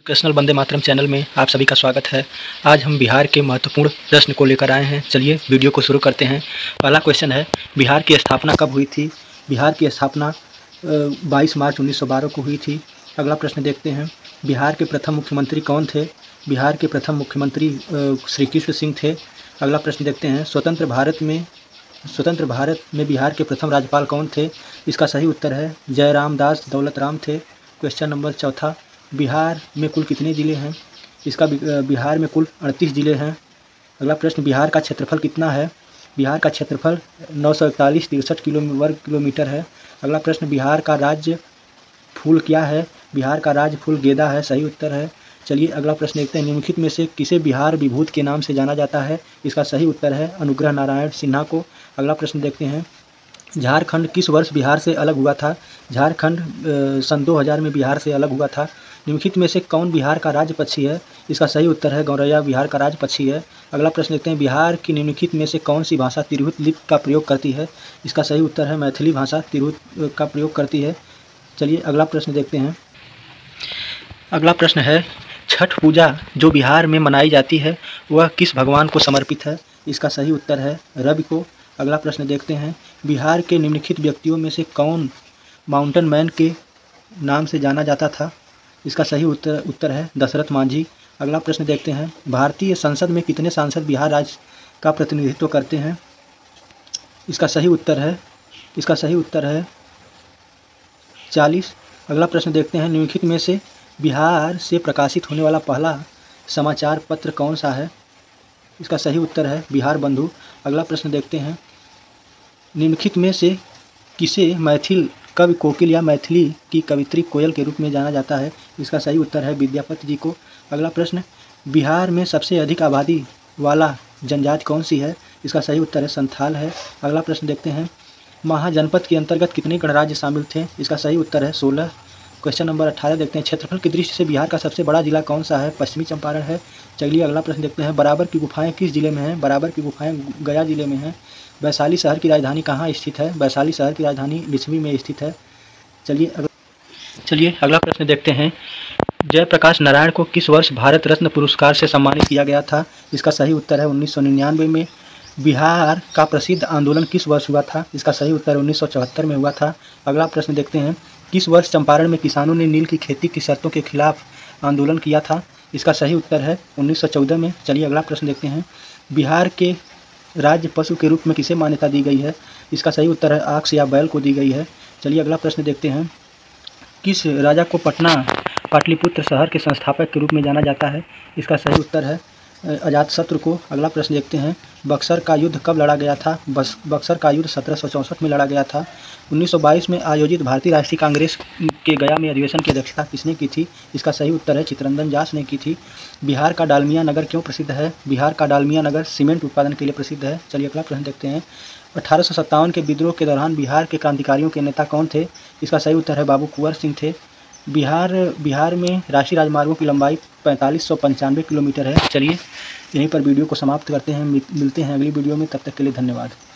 Educational Vande Mataram channel में आप सभी का स्वागत है। आज हम बिहार के महत्वपूर्ण प्रश्न को लेकर आए हैं। चलिए वीडियो को शुरू करते हैं। पहला क्वेश्चन है, बिहार की स्थापना कब हुई थी? बिहार की स्थापना 22 मार्च 1912 को हुई थी। अगला प्रश्न देखते हैं, बिहार के प्रथम मुख्यमंत्री कौन थे? बिहार के प्रथम मुख्यमंत्री श्री कृष्ण सिंह थे। अगला प्रश्न देखते हैं, स्वतंत्र भारत में बिहार के प्रथम राज्यपाल कौन थे? इसका सही उत्तर है जयराम दास दौलत राम थे। क्वेश्चन नंबर चौथा, बिहार में कुल कितने ज़िले हैं? इसका बिहार में कुल 38 ज़िले हैं। अगला प्रश्न, बिहार का क्षेत्रफल कितना है? बिहार का क्षेत्रफल 941.63 वर्ग किलोमीटर है। अगला प्रश्न, बिहार का राज्य फूल क्या है? बिहार का राज्य फूल गेंदा है। सही उत्तर है। चलिए अगला प्रश्न देखते हैं, निम्नलिखित में से किसे बिहार विभूत के नाम से जाना जाता है? इसका सही उत्तर है अनुग्रह नारायण सिन्हा को। अगला प्रश्न देखते हैं, झारखंड किस वर्ष बिहार से अलग हुआ था? झारखंड सन 2000 में बिहार से अलग हुआ था। निम्नलिखित में से कौन बिहार का राज्य पक्षी है? इसका सही उत्तर है गौरैया बिहार का राज्य पक्षी है। अगला प्रश्न देखते हैं, बिहार की निम्नलिखित में से कौन सी भाषा तिरहुत लिपि का प्रयोग करती है? इसका सही उत्तर है मैथिली भाषा तिरहुत का प्रयोग करती है। चलिए अगला प्रश्न देखते हैं। अगला प्रश्न है, छठ पूजा जो बिहार में मनाई जाती है वह किस भगवान को समर्पित है? इसका सही उत्तर है रवि को। अगला प्रश्न देखते हैं, बिहार के निम्नलिखित व्यक्तियों में से कौन माउंटेन मैन के नाम से जाना जाता था? इसका सही उत्तर है दशरथ मांझी। अगला प्रश्न देखते हैं, भारतीय संसद में कितने सांसद बिहार राज्य का प्रतिनिधित्व करते हैं? इसका सही उत्तर है 40। अगला प्रश्न देखते हैं, निम्नलिखित में से बिहार से प्रकाशित होने वाला पहला समाचार पत्र कौन सा है? इसका सही उत्तर है बिहार बंधु। अगला प्रश्न देखते हैं, निम्नलिखित में से किसे मैथिल कवि कोकिल या मैथिली की कवित्री कोयल के रूप में जाना जाता है? इसका सही उत्तर है विद्यापति जी को। अगला प्रश्न, बिहार में सबसे अधिक आबादी वाला जनजाति कौन सी है? इसका सही उत्तर है संथाल है। अगला प्रश्न देखते हैं, महाजनपद के अंतर्गत कितने गणराज्य शामिल थे? इसका सही उत्तर है 16। क्वेश्चन नंबर 18 देखते हैं, क्षेत्रफल की दृष्टि से बिहार का सबसे बड़ा जिला कौन सा है? पश्चिमी चंपारण है। चलिए अगला प्रश्न देखते हैं, बराबर की गुफाएं किस जिले में हैं? बराबर की गुफाएं गया जिले में हैं। वैशाली शहर की राजधानी कहाँ स्थित है? वैशाली शहर की राजधानी लिच्छवी में स्थित है। चलिए अगला प्रश्न देखते हैं, जयप्रकाश नारायण को किस वर्ष भारत रत्न पुरस्कार से सम्मानित किया गया था? इसका सही उत्तर है 1999 में। बिहार का प्रसिद्ध आंदोलन किस वर्ष हुआ था? इसका सही उत्तर 1974 में हुआ था। अगला प्रश्न देखते हैं, किस वर्ष चंपारण में किसानों ने नील की खेती की शर्तों के खिलाफ आंदोलन किया था? इसका सही उत्तर है 1914 में। चलिए अगला प्रश्न देखते हैं, बिहार के राज्य पशु के रूप में किसे मान्यता दी गई है? इसका सही उत्तर है आक्स या बैल को दी गई है। चलिए अगला प्रश्न देखते हैं, किस राजा को पाटलिपुत्र शहर के संस्थापक के रूप में जाना जाता है? इसका सही उत्तर है अजातशत्रु को। अगला प्रश्न देखते हैं, बक्सर का युद्ध कब लड़ा गया था? बक्सर का युद्ध 1764 में लड़ा गया था। 1922 में आयोजित भारतीय राष्ट्रीय कांग्रेस के गया में अधिवेशन की अध्यक्षता किसने की थी? इसका सही उत्तर है चित्तरंजन दास ने की थी। बिहार का डालमिया नगर क्यों प्रसिद्ध है? बिहार का डालमिया नगर सीमेंट उत्पादन के लिए प्रसिद्ध है। चलिए अगला प्रश्न देखते हैं, 1857 के विद्रोह के दौरान बिहार के क्रांतिकारियों के नेता कौन थे? इसका सही उत्तर है बाबू कुंवर सिंह थे। बिहार में राष्ट्रीय राजमार्गों की लंबाई 4595 किलोमीटर है। चलिए यहीं पर वीडियो को समाप्त करते हैं, मिलते हैं अगली वीडियो में, तब तक के लिए धन्यवाद।